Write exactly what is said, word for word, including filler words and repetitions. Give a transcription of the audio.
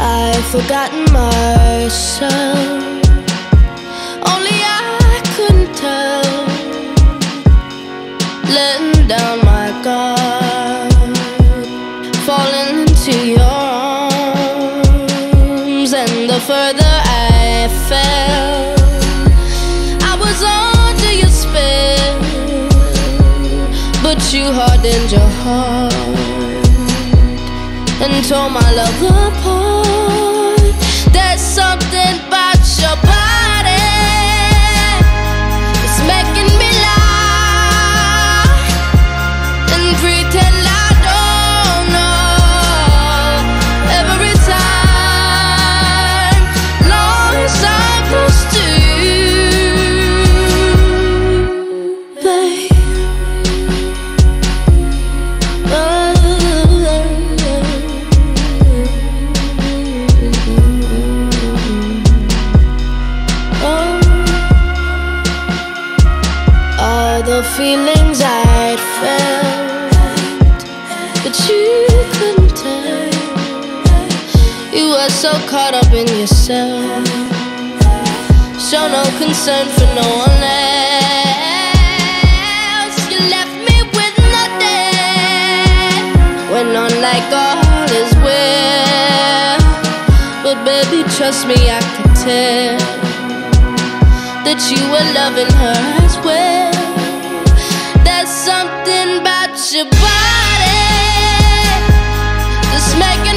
I've forgotten myself. Only I couldn't tell. Letting down my guard, falling into your arms. And the further I fell, I was under your spell. But you hardened your heart and tore my love apart. There's something about your body, it's making me lie and pretend I don't know. Every time, long as I'm close to you, babe. The feelings I'd felt, but you couldn't tell. You were so caught up in yourself, show no concern for no one else. You left me with nothing, went on like all is well. But baby, trust me, I could tell that you were loving her as well. There's something about your body that's making